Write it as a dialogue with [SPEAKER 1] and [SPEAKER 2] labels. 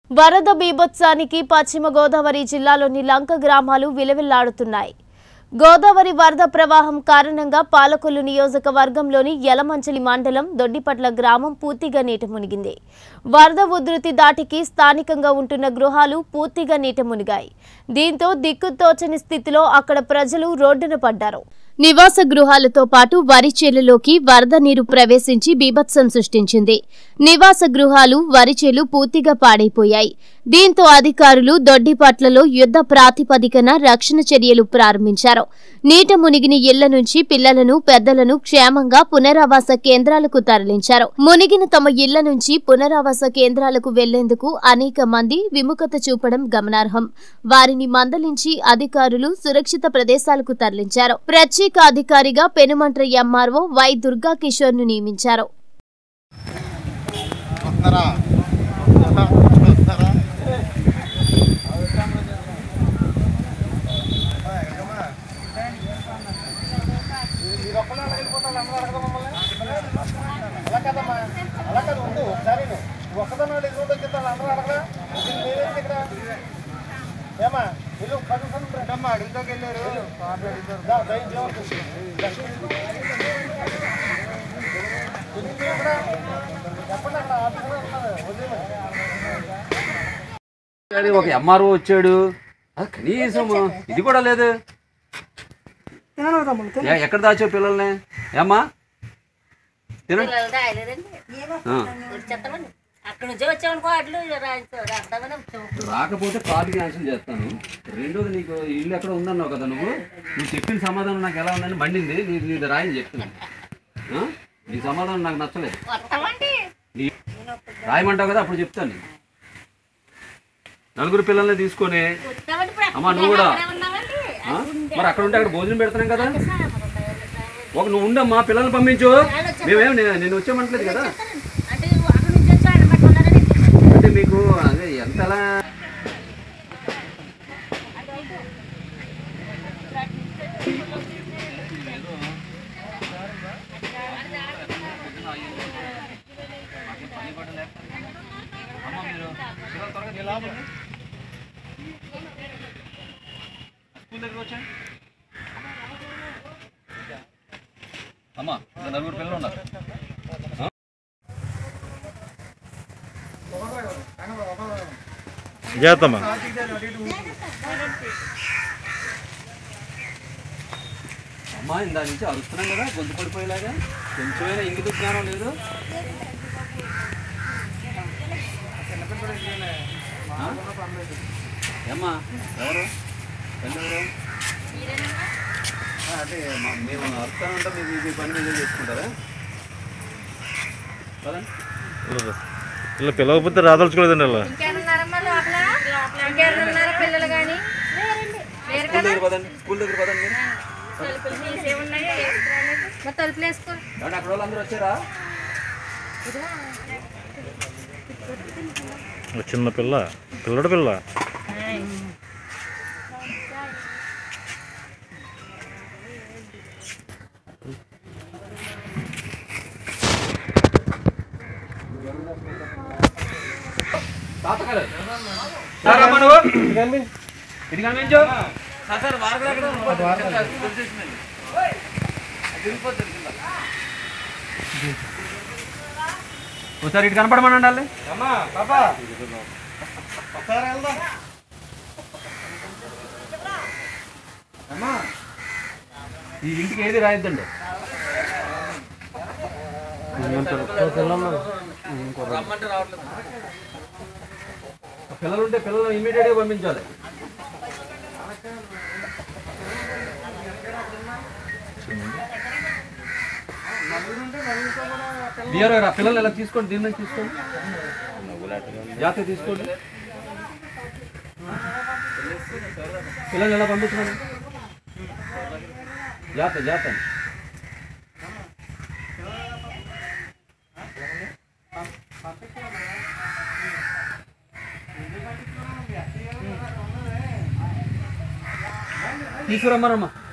[SPEAKER 1] వరద బీభత్సానికి పశ్చిమ గోదావరి జిల్లాలోని లంక గ్రామాలు విలవిల్లాడుతున్నాయి. గోదావరి వరద ప్రవాహం కారణంగా పాలకొల్లు నియోజకవర్గంలోని యలమంచిలి మండలం దొడ్డిపట్ల గ్రామం పూర్తిగా నీట మునిగింది. వరద ఉధృతి దాటికి స్థానికంగా ఉంటున్న గృహాలు పూర్తిగా నీట మునిగాయి. దీంతో దిక్కుతోచని స్థితిలో అక్కడ ప్రజలు రోడ్డున పడ్డారు. నివాస గృహాలతో పాటు వరి చేలలోకి వరద నీరు ప్రవేశించి బీభత్సం సృష్టించింది. నివాస గృహాలు, వరి చేలు పూర్తిగా పాడైపోయాయి. దీంతో అధికారులు దొడ్డిపట్లలో యుద్ధ ప్రాతిపదికన రక్షణ చర్యలు ప్రారంభించారు. నీట మునిగిన ఇళ్ల నుంచి పిల్లలను, పెద్దలను క్షేమంగా పునరావాస కేంద్రాలకు తరలించారు. మునిగిన తమ ఇళ్ల నుంచి పునరావాస కేంద్రాలకు వెళ్లేందుకు అనేక మంది విముఖత చూపడం గమనార్హం. వారిని మందలించి అధికారులు సురక్షిత ప్రదేశాలకు తరలించారు. ప్రత్యేక అధికారిగా పెనుమంట్ర ఎంఆర్ఓ వై దుర్గా కిషోర్ ను నియమించారు.
[SPEAKER 2] ఒక ఎంఆర్ఓ వచ్చాడు, కనీసం ఇది కూడా లేదు. ఎక్కడ దాచావు పిల్లల్ని? ఏమ్మా రాకపోతే కార్డు క్యాన్సిల్ చేస్తాను. రెండోది, నీకు ఇల్లు ఎక్కడ ఉందన్నావు కదా, నువ్వు చెప్పిన సమాధానం నాకు ఎలా ఉందని మండింది. నీది రాయని చెప్తున్నాను. నీ సమాధానం నాకు నచ్చలేదు. రాయమంటావు కదా, అప్పుడు చెప్తాను. నలుగురు పిల్లల్ని తీసుకొని అమ్మా నువ్వు కూడా మరి అక్కడ ఉంటే అక్కడ భోజనం పెడతాం కదా. నువ్వు ఉండమ్మా, పిల్లల్ని పంపించు. మేమేం నేను వచ్చామంటలేదు కదా. అంటే మీకు అదే ఎంతలా అమ్మా నలుగురు పిల్లలు ఉన్నారు.
[SPEAKER 3] జాతమ్మా
[SPEAKER 2] అమ్మా ఇందా నుంచి అరుస్తున్నాం కదా, గొంతు పడిపోయేలాగా. కొంచెమైనా ఇంగిత జ్ఞానం లేదు. ఏమ్మా ఎవరు ఎవరు? అంటే మేము అరుస్తానంటే మీరు ఈ పని మీద చేసుకుంటారా?
[SPEAKER 3] ఇలా పిలవకపోతే రాదలుచుకోలేదండి. అలా
[SPEAKER 2] స్కూల్ దగ్గర పదండి. అక్కడ వాళ్ళందరూ వచ్చారా?
[SPEAKER 3] చిన్న పిల్ల, పిల్లడు పిల్ల.
[SPEAKER 2] ఇది కనిపించు. ఒకసారి ఇటు కనపడమనండి వాళ్ళే. ఈ ఇంటికి ఏది రాయొద్దండి. పిల్లలుంటే పిల్లలు ఇమీడియట్గా పంపించాలి. పిల్లలు ఎలా తీసుకోండి, దీని నుంచి తీసుకోండి, జాగ్రత్త తీసుకోండి. పిల్లలు ఎలా పంపించండి, జాగ్రత్త జాగ్రత్త. తీసుకురమ్మనమ్మా.